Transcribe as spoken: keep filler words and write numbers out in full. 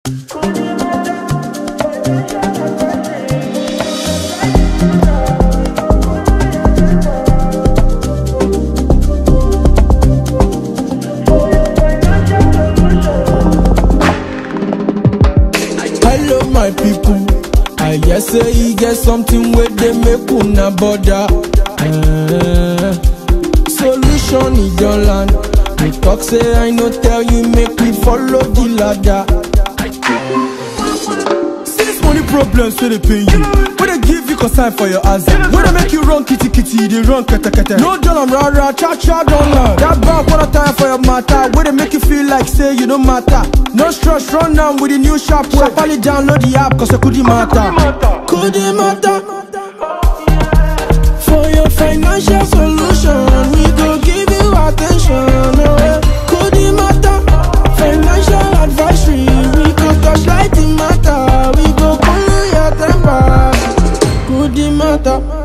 Hello my people, I guess say you get something where they make una bother. uh, Solution is your land. We talk say I no tell you, make we follow the ladder. Six money problems where they pay you, where they give you consign for your answer, where they make you run kitty kitty, they run kete kete. No dollar rara, cha cha dollar. That bank wanna time for your matter, where they make you feel like say you don't matter. No stress, run down with the new sharp way. Sharply download the app cause it Kudimata. Kudimata. For your financial solution, we go give you attention. Oh, Kudimata. Financial advisory, we go touch light in matter. We go cool your temper. Kudimata.